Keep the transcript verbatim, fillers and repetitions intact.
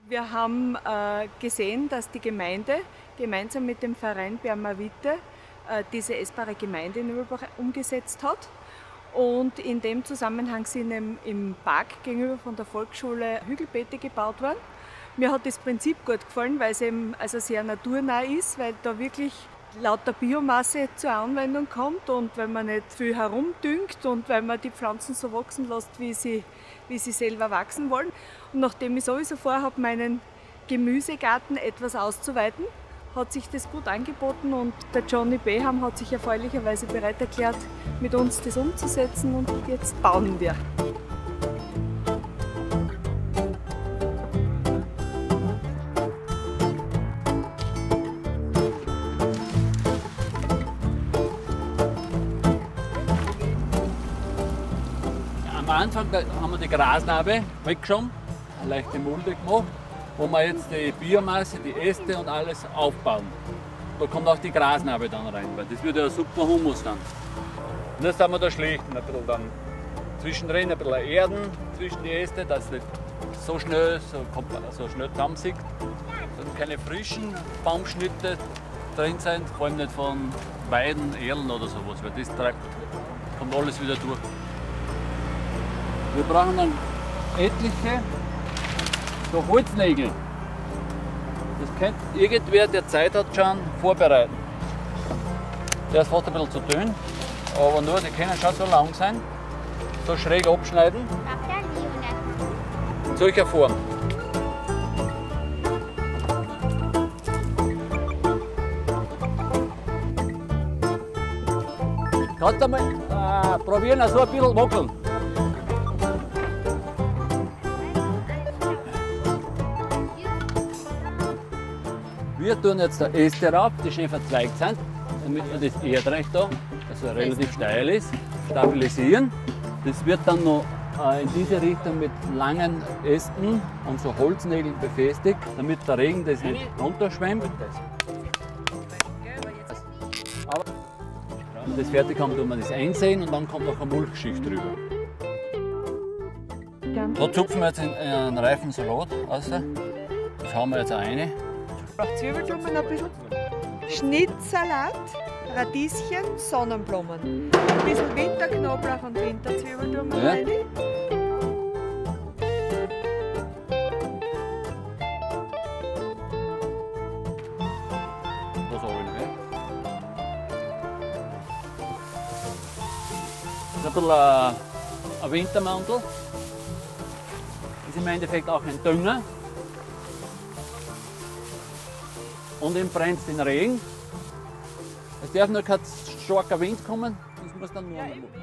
Wir haben äh, gesehen, dass die Gemeinde gemeinsam mit dem Verein Bermavite äh, diese essbare Gemeinde in Übelbach umgesetzt hat. Und in dem Zusammenhang sind im, im Park gegenüber von der Volksschule Hügelbeete gebaut worden. Mir hat das Prinzip gut gefallen, weil es eben also sehr naturnah ist, weil da wirklich lauter Biomasse zur Anwendung kommt und weil man nicht viel herumdüngt und weil man die Pflanzen so wachsen lässt, wie sie, wie sie selber wachsen wollen. Und nachdem ich sowieso vorhabe, meinen Gemüsegarten etwas auszuweiten, hat sich das gut angeboten und der Johnny Beham hat sich erfreulicherweise bereit erklärt, mit uns das umzusetzen und jetzt bauen wir. Am Anfang haben wir die Grasnarbe weggeschoben, eine leichte Mulde gemacht, wo wir jetzt die Biomasse, die Äste und alles aufbauen. Da kommt auch die Grasnarbe dann rein, weil das wird ja ein super Humus dann. Und jetzt haben wir da schlichten, ein bisschen dann zwischendrin ein bisschen Erden zwischen die Äste, dass es nicht so schnell, so, so schnell zusammensickt. Dass keine frischen Baumschnitte drin sind, vor allem nicht von Weiden, Erlen oder sowas, weil das treibt, kommt alles wieder durch. Wir brauchen dann etliche so Holznägel. Das könnte irgendwer, der Zeit hat, schon vorbereiten. Der ist fast ein bisschen zu dünn, aber nur, die können schon so lang sein. So schräg abschneiden. In solcher Form. Kannst du mal äh, probieren, so ein bisschen wackeln. Wir tun jetzt die Äste rauf, die schön verzweigt sind, damit wir das Erdreich da, also relativ steil ist, stabilisieren. Das wird dann noch äh, in diese Richtung mit langen Ästen und so Holznägeln befestigt, damit der Regen das nicht runterschwemmt. Aber wenn das fertig haben, tun wir das einsehen und dann kommt noch eine Mulchschicht drüber. Da zupfen wir jetzt einen reifen Salat raus. Das haben wir jetzt auch rein. Zwiebelblumen ein bisschen, Schnittsalat, Radieschen, Sonnenblumen, ein bisschen Winterknoblauch und Winterzwiebelblumen ja. rein. Das habe ich nicht. Das ist ein bisschen ein, ein Wintermantel. Das ist im Endeffekt auch ein Dünger. Und ihm brennt den Regen. Es darf nur kein starker Wind kommen, das muss dann nur